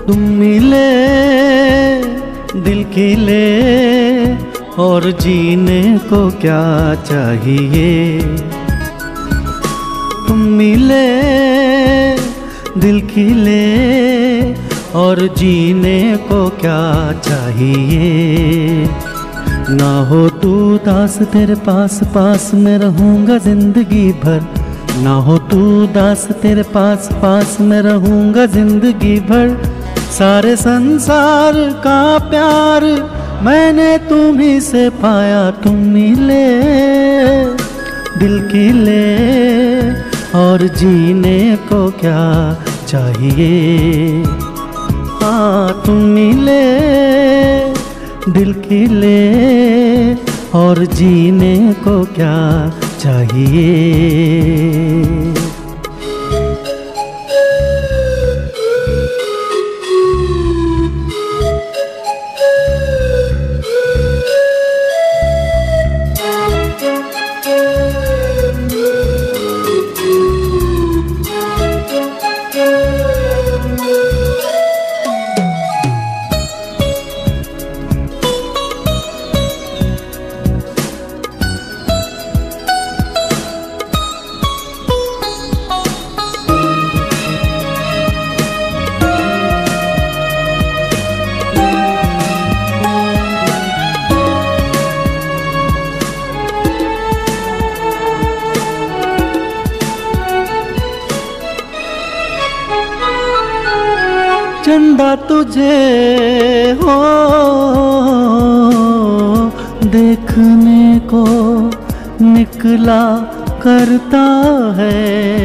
तुम मिले दिल खिले और जीने को क्या चाहिए। तुम मिले दिल खिले और जीने को क्या चाहिए। ना हो तू दास तेरे पास पास मैं रहूँगा जिंदगी भर। ना हो तू दास तेरे पास पास मैं रहूँगा जिंदगी भर। सारे संसार का प्यार मैंने तुम्ही से पाया। तुम मिले दिल खिले और जीने को क्या चाहिए। हाँ तुम मिले दिल खिले और जीने को क्या चाहिए। चंदा तुझे हो देखने को निकला करता है।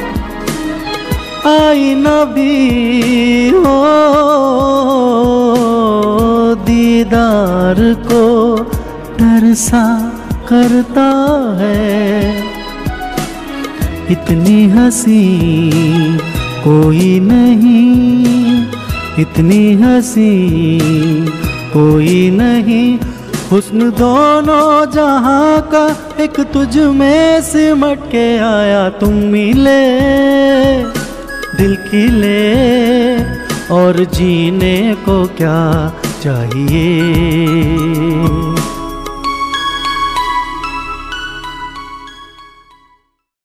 आईना भी हो दीदार को तरसा करता है। इतनी हंसी कोई नहीं, इतनी हंसी कोई नहीं। हुस्न दोनों जहां का एक तुझ में सिमट के आया। तुम मिले दिल खिले और जीने को क्या चाहिए।